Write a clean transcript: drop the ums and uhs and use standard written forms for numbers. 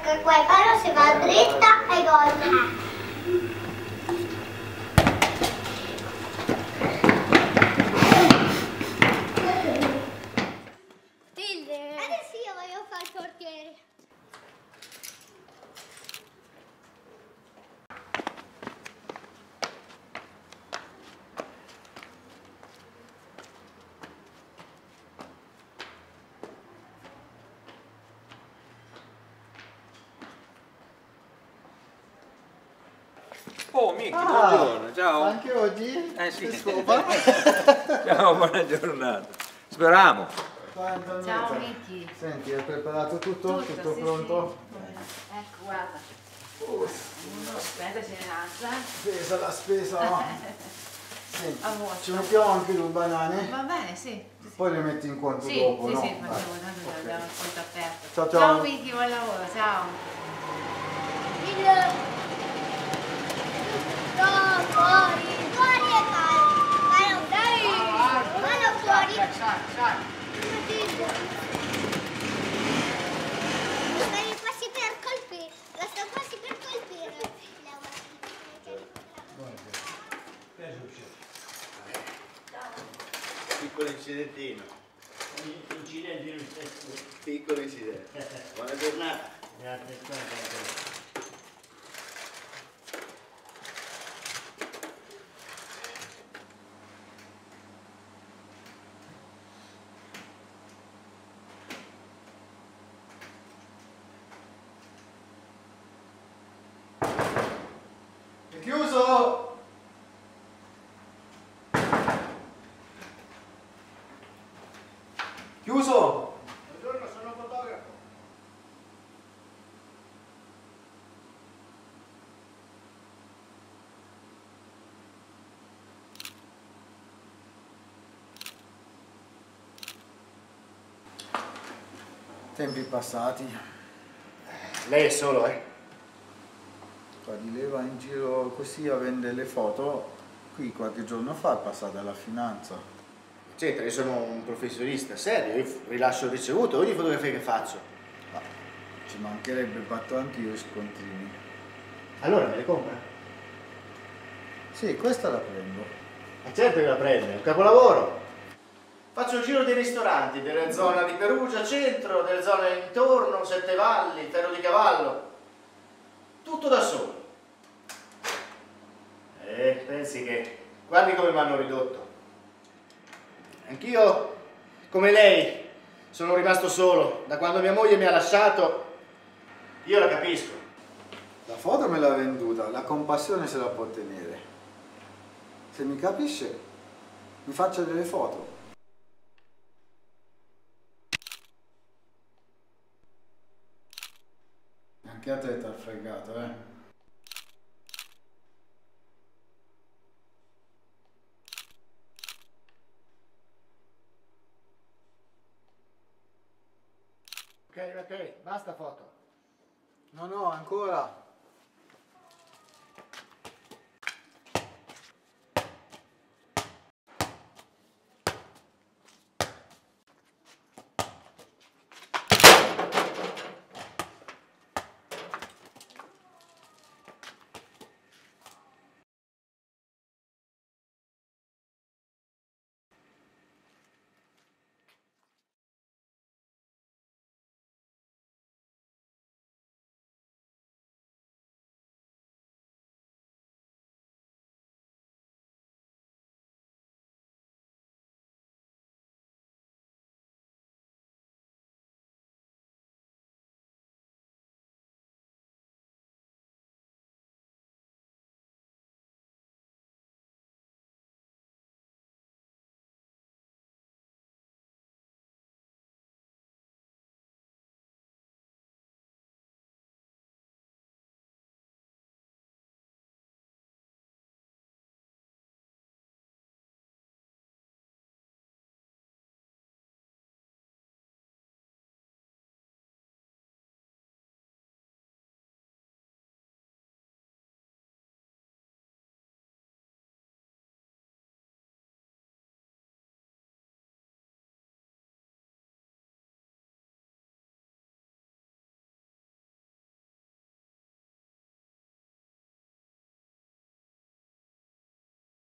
che qua però si va dritta e gol. Adesso io voglio fare il portiere. Oh, Miki, buongiorno, ciao. Anche oggi? Sì. Scopa? Ciao, buona giornata. Speriamo. Ciao Miki. Senti, hai preparato tutto? Tutto sì, pronto? Sì. Ecco, guarda. Uno, aspetta, ce ne alza. Spesa la spesa. Senti, Amore. ci mettiamo anche due banane? Va bene, sì. Poi le metti in conto Sì, dopo, sì, no? sì, facciamo, tanto abbiamo il conto aperto. Ciao, ciao. Ciao Miki, buon lavoro, ciao. Fuori e mano. Mano fuori. Stai quasi per colpire. La sto quasi per colpire. Piccolo incidentino. Piccolo incidente. Buona giornata. È chiuso! Chiuso! Buongiorno, sono fotografo. Tempi passati. Lei è solo, eh? Qua di lei va in giro così a vendere le foto. Qui qualche giorno fa è passata alla finanza. C'entra, io sono un professionista, serio, io rilascio il ricevuto, ogni fotografia che faccio. Ma ci mancherebbe, batto anche io i scontrini. Allora me le compra? Sì, questa la prendo. Ma certo che la prende, è un capolavoro. Faccio il giro dei ristoranti, delle zone di Perugia, centro, delle zone intorno, Sette Valli, Ferro di Cavallo. Tutto da solo. Pensi che... Guardi come mi hanno ridotto. Anch'io, come lei, sono rimasto solo. Da quando mia moglie mi ha lasciato, io la capisco. La foto me l'ha venduta, la compassione se la può tenere. Se mi capisce, mi faccia delle foto. Anche a te t'ha fregato, eh? Ok, basta foto. No, no, ancora.